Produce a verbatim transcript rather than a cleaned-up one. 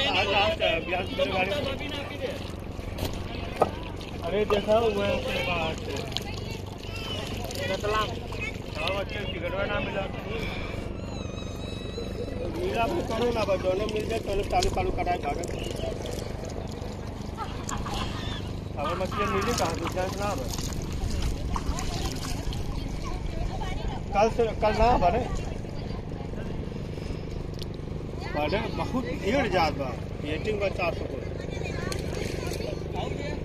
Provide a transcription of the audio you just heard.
अरे देखा हुआ टिकट ना मिला मिला करो ना बस दोनों मिल जाए तो चालू चालू कराए भागत अगर मछली मिली कहाँ दूसरा ना कल से कल ना बने बड़े बहुत भीड़ जात बा वेटिंग बा चार सौ